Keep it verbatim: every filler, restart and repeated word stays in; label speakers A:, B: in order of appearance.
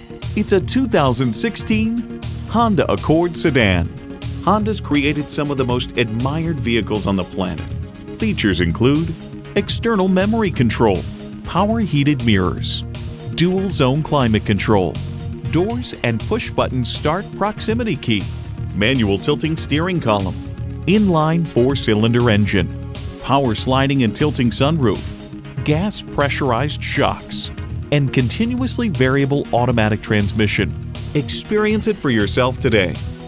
A: It's a two thousand sixteen Honda Accord sedan. Honda's created some of the most admired vehicles on the planet. Features include external memory control, power heated mirrors, dual zone climate control, doors and push-button start proximity key, manual tilting steering column, inline four-cylinder engine, power sliding and tilting sunroof, gas pressurized shocks, and continuously variable automatic transmission. Experience it for yourself today.